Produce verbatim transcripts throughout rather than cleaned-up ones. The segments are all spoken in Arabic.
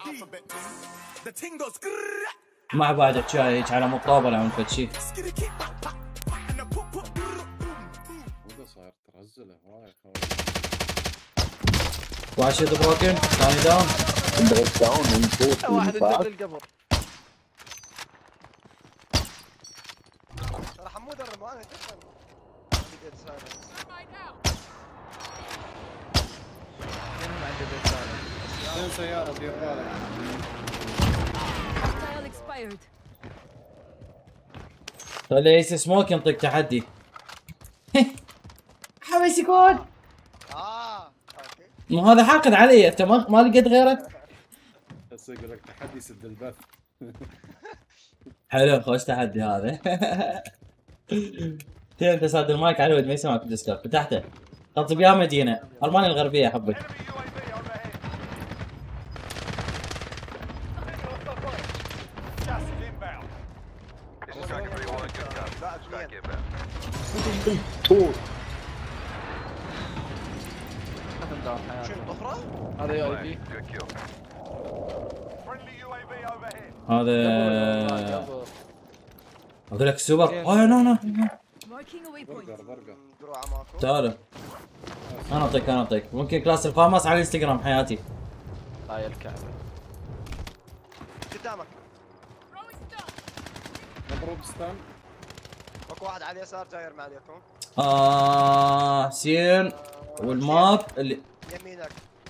مع بعد احكي هيك على مقابله من فد شيء. صاير ترزله هواي واحد بروكن ثاني داون بريك داون من فوق واحد ينزل القبر. ترى حمود الرماني تفهم. اثنين سيارة دير بالك. خليه يس سموك ينطيك تحدي. حمس يكون اه اوكي. مو هذا حاقد علي انت ما ما لقيت غيرك. بس يقول لك تحدي سد البث. حلو خوش تحدي هذا. تي انت ساد المايك على ود ما يسمعك بالديسكورد فتحته. خطب يا مدينه المانيا الغربيه احبك. شنو اخرى؟ هذا يو اي بي. هذا اقول لك سوبر. اه نو نو برجر برجر. دروع ماكو. تعال انا اعطيك انا اعطيك ممكن كلاس الفاماس على الانستغرام حياتي. هاي الكعبه قدامك. مضروب ستان. اكو واحد على اليسار جاي يرمي عليكم. اه حسين والماب اللي يمينك.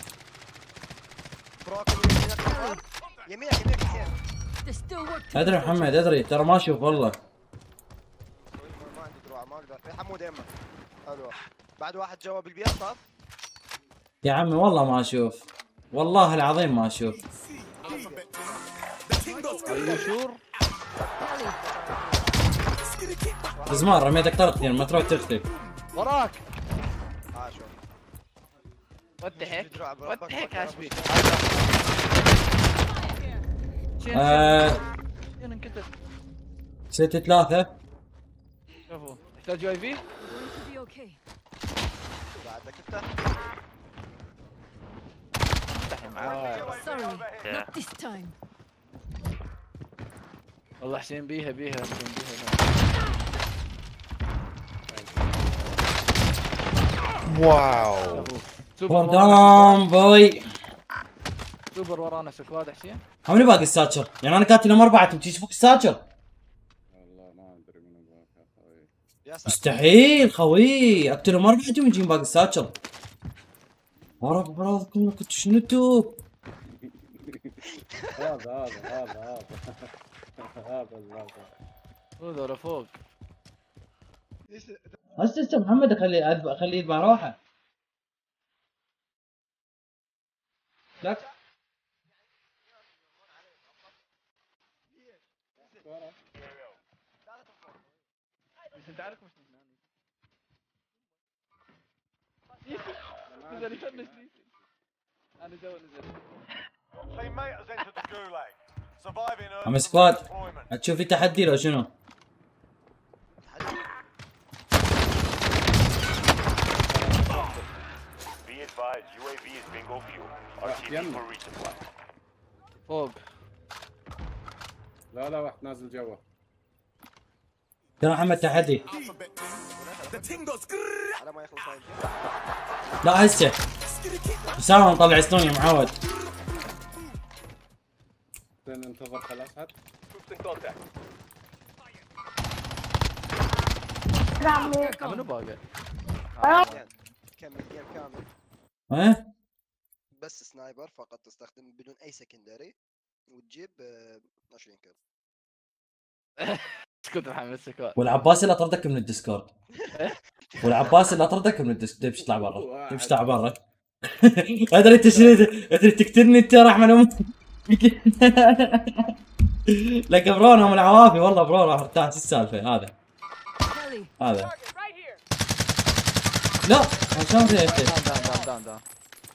بروكن يمينك. يمينك يمينك حسين. ادري محمد ادري ترى ما اشوف والله. ما عندي دروع ما اقدر. يا حمود يمك. حلو. بعد واحد جوا بالبيت طب. يا عمي والله ما اشوف والله العظيم ما اشوف. شور زمان رميتك طلقتين ما تروح تختفي. وراك. اه شوف. وضحك وضحك عشبي. آه انكتب. ستة ثلاثة. شوفوا تحتاج يو اي في؟ بعدك انت. افتحي معاه. والله حسين بيها بيها حسين بيها. واو فور دام بوي. سوبر ورانا سكواد حسين. حملي باقي الساتشر يعني انا كاتل يوم اربعة تبي تشوفك الساتشر. والله ما ادري منو باك يا خوي. يا ساتر. مستحيل خوي اقتل يوم اربعة تبي نجيب باقي الساتشر. ورا برادكم كنت شنتو. هذا هذا هذا هذا هذا هو ذولا فوق. هسه محمد اخليه اخليه يتبع روحه. لا بس انت عارف مش نزل يفنش انا جو نزل. عم سكواد هتشوف في تحدي لو شنو؟ فوق. لا لا واحد نازل جوا. ترى محمد تحدي. على ما يخلص هاي. لا هسه اسامه نطلع سنون يا معود. ننتظر خلاص هات. منو باقي؟ كمل جيم كامل. ها؟ بس سنايبر فقط تستخدم بدون اي سكندري وتجيب عشرين كيل. اسكت محمد سكوت. والعباس اللي طردك من الديسكورد. والعباس اللي طردك من الديسكورد تمشي تطلع برا تمشي تطلع برا. ادري انت شنو ادري تقتلني انت رحمن امك. لك برون هم العوافي والله برون راح ارتاح شو السالفه هذا هذا لا عشان زي دان دان دان دان.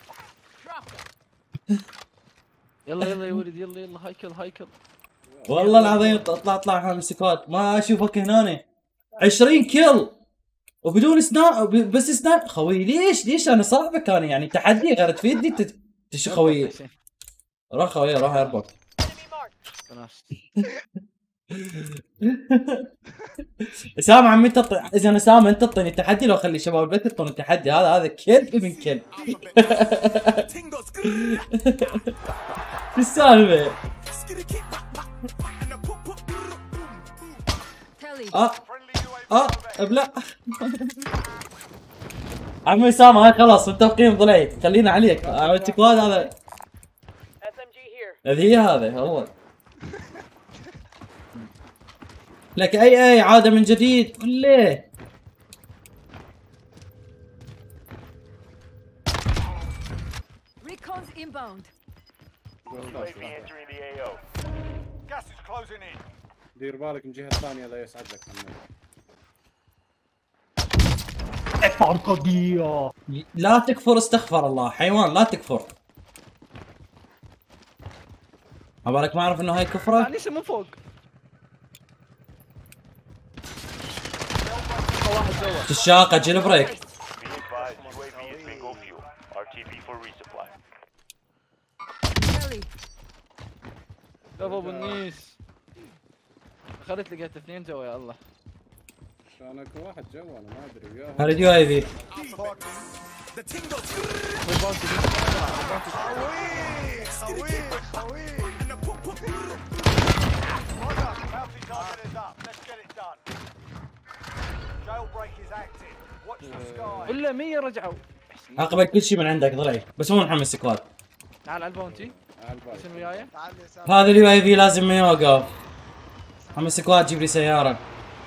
يلا يلا يا ولد يلا يلا هايكل هايكل. والله العظيم اطلع اطلع من سكوات ما اشوفك هنا. عشرين كيل وبدون سنا بس سنا خوي ليش ليش انا صاحبك انا يعني تحدي غير تفيدني تش خوي. روح خويه روح اربط. ناس اسامه عم انت ط... اذا اسامه انت تعطيني التحدي لو خلي شباب البيت يعطوني التحدي هذا هذا كلب من كلب. شو السالفه؟ اه اه ابلع. عم اسامه هاي خلاص متفقين ضلعت خلينا عليك عملتك وهذا هذا هذه هذا هو لك اي اي عاده من جديد قل ليه. Recon's inbound. دير بالك من الجهه الثانيه لا يسعدك محمد. لا تكفر استغفر الله حيوان لا تكفر. عبالك ما اعرف انه هاي كفره؟ يعني من فوق. واحد جوا. الشاقه جيل بريك. كفو ابو النيس. خليت لقيت اثنين جوا يا الله. كانك واحد جوا انا ما ادري وياه. هذا ديو اي في. ولا مية رجعوا. اقبل كل شيء من عندك ضلعي بس مو محمد سكواد. تعال على البونتي. اسم وياي. هذا اليو اي في لازم ما يوقف. محمد سكواد جيب لي سياره.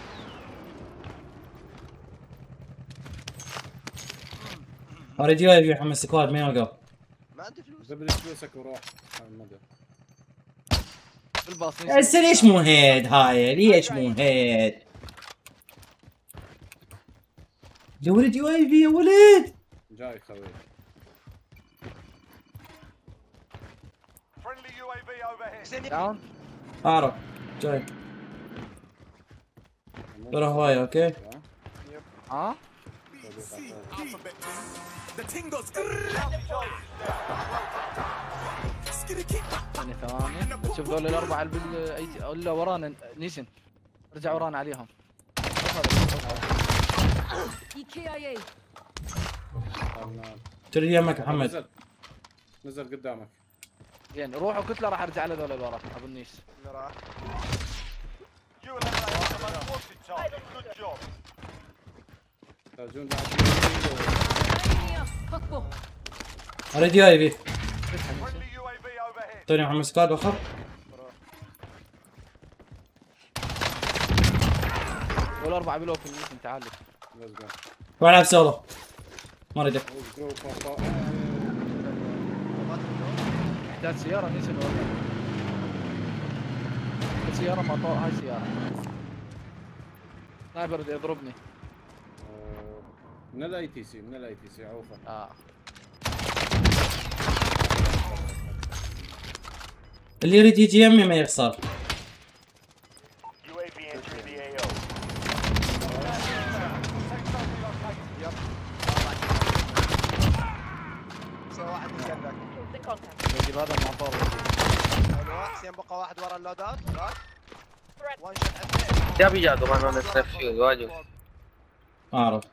هذا اليو اي في محمد سكواد ما يوقف. ما عندي فلوس. زبل فلوسك وروح المدى. بالباص. هسه ليش مو هيد هاي ليش مو هيد؟ يا ولد يو اي في يا ولد. جاي خوي. داون. اعرف جاي. ترى هواي اوكي. ها؟ ثانية ثواني شوف ذول الأربعة اللي بال ولا ورانا نيسن ارجع ورانا عليهم. E K I A. تري يمك محمد. نزل نزل قدامك. زين روحوا كتلة راح ارجع على ذول اللي ورا ابو النيس. راح. يحتاجون بعد. Hakbo. هذا ديو اي في. اعطيني محمد سكواد وخر. ولا أربعة بلوك نيسن تعال. والعب سولو. ما اريدك. احتاج سيارة نيسن ولا سيارة مطار هاي سيارة. سنايبر يضربني. من الاي تي سي من الاي تي سي عوفه. اه اللي يريد يجي يمي ما يخسر. يجيب هذا المطار. حسين بقى واحد ورا اللودات. وان شوت يا بيجا طبعا انا استفشل واجب. اعرف.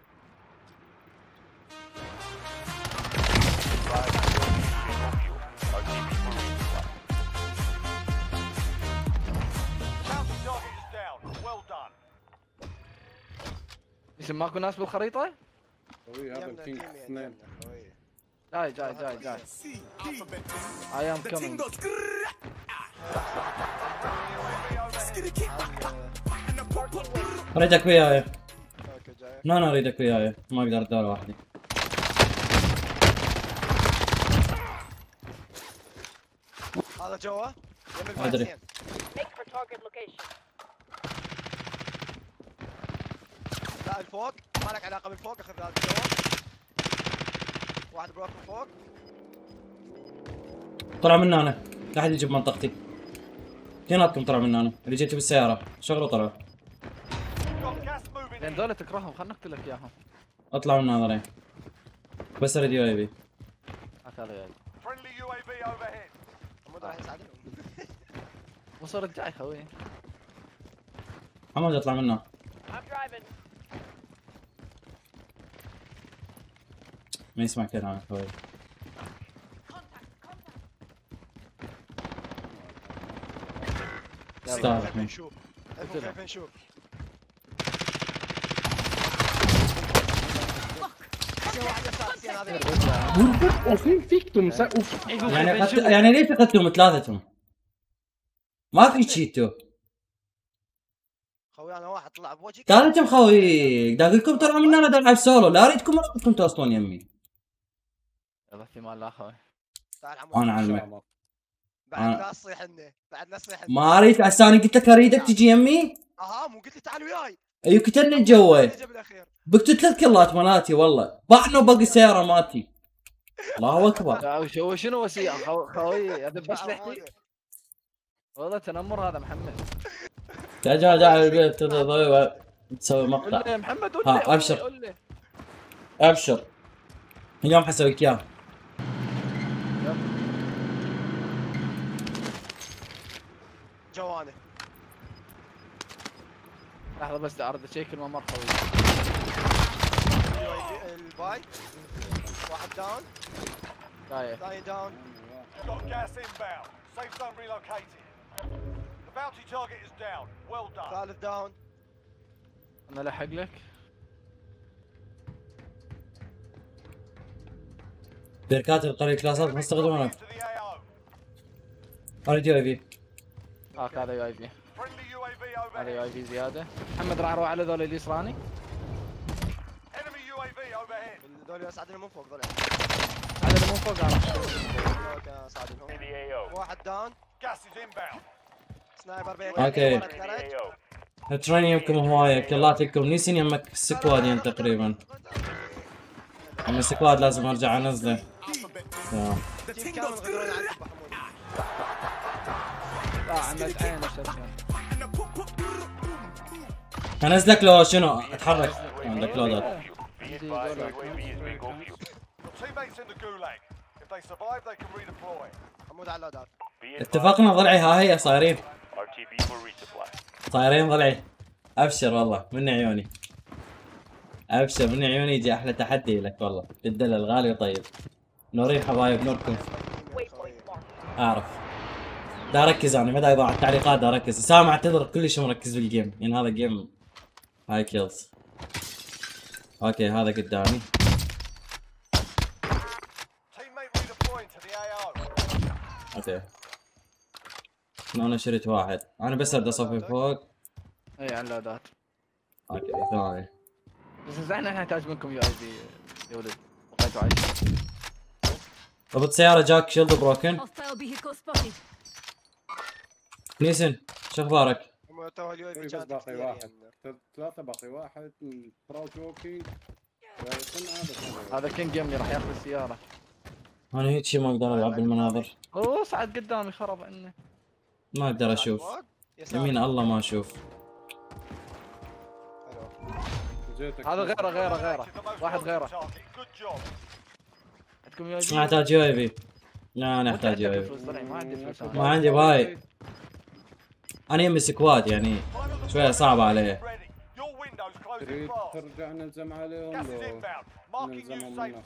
اسم ماكو ناس بالخريطة؟ خوي هذا الكينج اثنين. جاي جاي جاي جاي. I am coming. اريدك وياي. اوكي جاي. لا انا اريدك وياي ما اقدر ادور لوحدي. هذا جوا. ما ادري. لا الفوق ما لك علاقه بالفوق اخذ هذا جوا. واحد بروك من فوق. طلع من هنا لا احد يجي بمنطقتي. اثنيناتكم طلعوا من هنا اللي جيتوا بالسياره شغلوا طلعوا. لان ذولا تكرههم خلنا نقتلك اياهم. اطلعوا من هذا بس اريد يو اي بي. هات هذا يا راح يساعدهم. وصل رجع يا خوي. حمود اطلع منه. ما يسمع كلام خوي. استاذ كيف نشوف؟ كيف نشوف؟ وفين فيكتم سا... أوف. يعني قت... يعني ليش قتلهم ثلاثتهم؟ ما في تشيتو. خوي انا واحد طلع بوجهي. ثالثهم خوي، دا اقول لكم ترى من انا دا العب سولو، لا اريدكم اريدكم توصلون يمي. يلا في مال لا خوي. تعال عمود. انا علمك. بعد لا تصيح اني، بعد لا تصيح. ما اريد عساني قلت لك اريدك تجي يمي. اها مو قلت لي تعال وياي. ايوه قتلني جوا. بقتل ثلاث كلات مالاتي والله، باعنا وباقي السيارة مالتي. الله اكبر. شو شنو وسيع خوي اذبح لحتي. والله تنمر هذا محمد. تعال تعال البيت تسوي مقطع. يا محمد ها ابشر ابشر اليوم حسويك اياه. جواني لحظة بس اعرض اشيك الممر خوي. الباي واحد داون. طايح. ثاني داون. Got gas inbound. Safe zone relocated. The bounty target is down. Well done. ثالث داون. انا الحق لك. بركات القرية كلاسات ما استخدمونها. اريد يو اي في. هاك هذا يو اي في. هذا يو اي في زيادة. محمد راح اروح على ذول اللي يسراني. ذول يساعدني من فوق ذول. هذا اللي من فوق انا. واحد داون. سنايبر بين. اوكي. ترينيومكم هواية كلاتكم نيسين يمك السكوادين تقريبا. اما السكواد لازم ارجع انزله. تمام. اه عملت عين انزلك لو شنو اتحرك عندك لودات. اتفقنا ضلعي ها هي صايرين صايرين ضلعي. ابشر والله من عيوني، ابشر من عيوني يجي احلى تحدي لك والله. الدلل غالي وطيب. نورين حبايب نوركم. اعرف دا اركز انا ما دا يضيع التعليقات، دا اركز. سامع اعتذر كلش مركز بالجيم يعني هذا جيم هاي كيلز. اوكي هذا قدامي. اوكي انا شريت واحد، انا بس ابدا اصفي فوق. اي على اللودات. اوكي ثاني. بس احنا نحتاج منكم يو اي في يا ولد. بقيتوا عايشين. ضبط سيارة جاك شيلد بروكن. نيسن شو اخبارك؟ بس باقي واحد، ثلاثة باقي واحد. كراوتش ووكينج. هذا كينج جيمي راح ياخذ السيارة. انا هيك شي ما اقدر العب بالمناظر. اوه صعد قدامي خرب عنه. ما اقدر اشوف. يمين الله ما اشوف. هذا غيره غيره غيره واحد غيره. عندكم يو اي في؟ ما احتاج يو اي في. لا انا احتاج يو اي في. ما عندي فلوس. ما عندي باي. انا يمي سكواد يعني شوية صعبة عليه. تريد ترجع نلزم عليهم لو نلزمهم منه.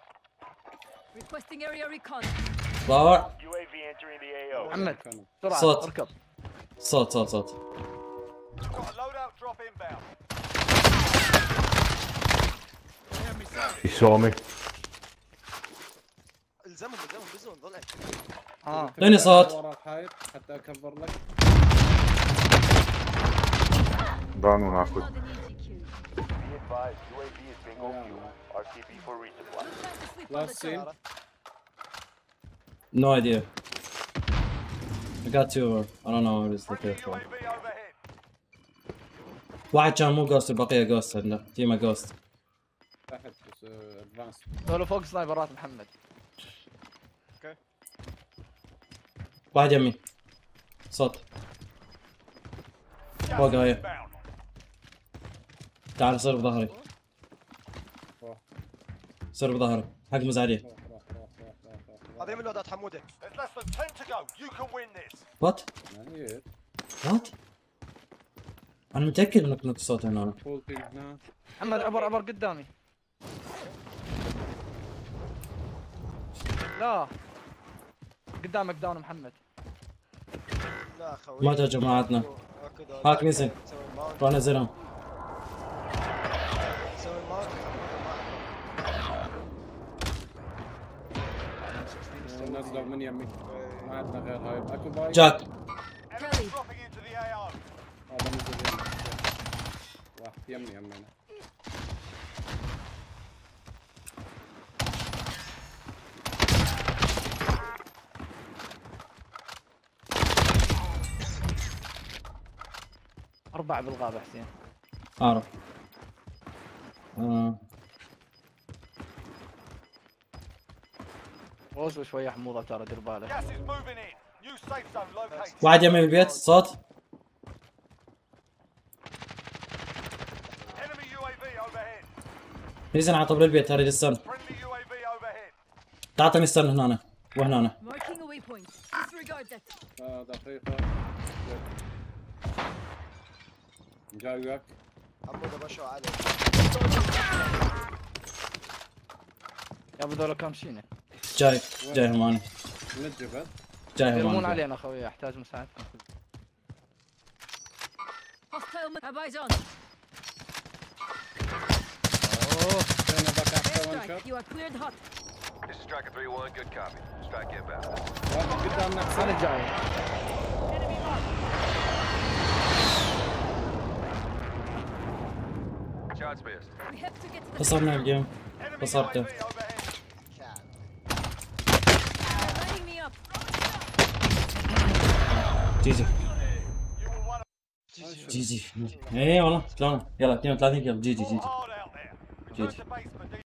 ضاوع. محمد بسرعة صوت. اركض. صوت صوت صوت. He saw me. الزمهم الزمهم بزون ضلع. اه اعطيني صوت. ورا الحائط حتى اكبر لك. Down one aqua. Last scene. No idea. I got two. I don't know what is the third one. واحد كان مو جوست البقية جوست عندنا تيما جوست. تحت بس ادفانس. هذول فوق سنايبرات محمد. اوكي. واحد يمي. صوت. فوق هاي. تعال صير بظهري. صير بظهري. حق مزعجين. هذه من لودات حموده. less than ten to go. You can win this. وات يعني وات انا متاكد انك نط صوت هنا. فول تيم هنا. محمد عبر عبر قدامي. لا قدامك داون محمد. لا خوي مات يا جماعتنا. هاك نزل. روح نزلهم. سوي المارك. نزلوا من يمي. ما عندنا غير هاي. اكو باي. جاك Enemies dropping into the A O. هذا نزل يمي. واحد يمي يمينا. أربعة بالغابة حسين. اعرف. آه. روزوا شوية حموضة ترى دير بالك. Gas is moving in. New safe zone located. واحد يمي بالبيت صوت. Enemy U A V overhead. نزل على طبل البيت هريد السن. Friendly U A V overhead. تعطني السن هنا وهنا. Marking a waypoint. Disregard that. آه دقيقة. جاي وياك. عمود بشو عليك. يا ابو ذولا كامشينه. جاي جاي هم انا. من الجبل. جاي هم يرمون انا. علينا خوي احتاج مساعدتكم. Hostile. Have eyes on. اوه فين هذاك احسن وان Airstrike. شوت. You are cleared hot. This is Striker three one. Good copy. Strike inbound. واحد قدامنا انا حسين. جاي. Shots missed. We have to get to the. خسرنا الجيم. Enemy U A خسرته. V overhead. Lining me up. جي جي You were one of جي جي. ايه والله شلون؟ يلا اثنين وثلاثين كيلو. جي جي جي hard out there. جي Return جي. to base for